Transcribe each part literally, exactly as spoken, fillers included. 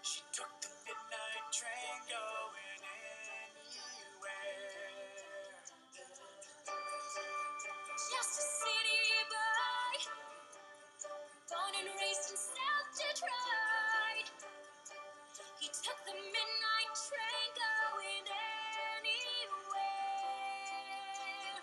She took the midnight train going anywhere. Just a city boy, born and raised in South Detroit. He took the midnight train going anywhere.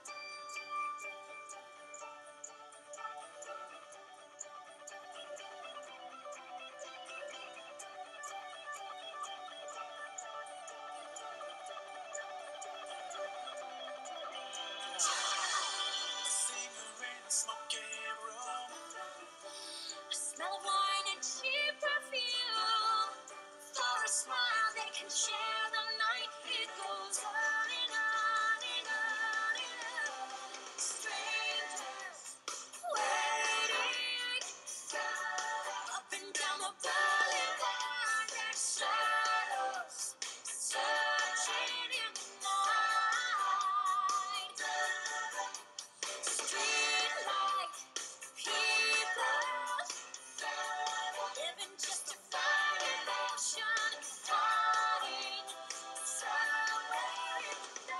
Singer in a smoky room, a smell of wine and cheap perfume. For a smile they can share the night. It goes on and on and on and on. Strangers waiting up and down the boulevard. Their shadows searching in the night. Street light people living just to find emotion, hiding somewhere in the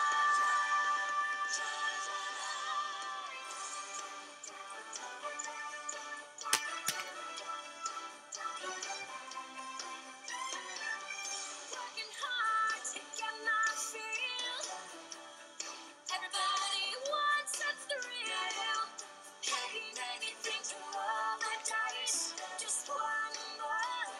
working hard to get my feel. Everybody wants a thrill. Paying anything to roll the dice just one more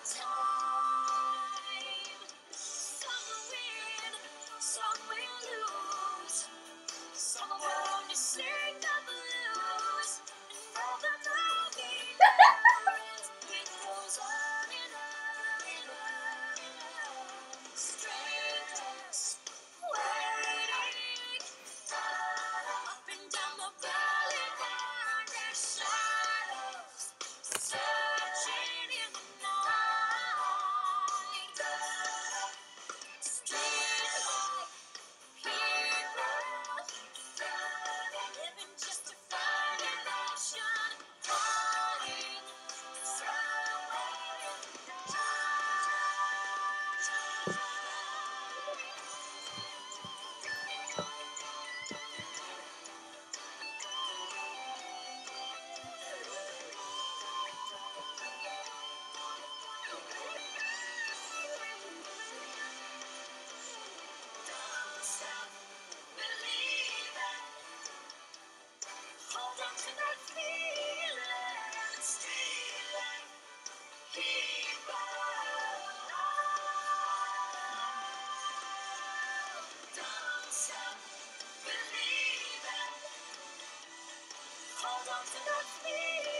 time. Some will win, some will lose. Some will only sing the blues. And all the movie never ends. It goes on and on and on and on. Strangers waiting up and down the boulevard. Their shadows searching in the night. Street light people living just to find emotion, hiding somewhere in the Don't stop believing. Hold on to that feeling. Stealing people. Don't stop believing. Hold on to that feeling.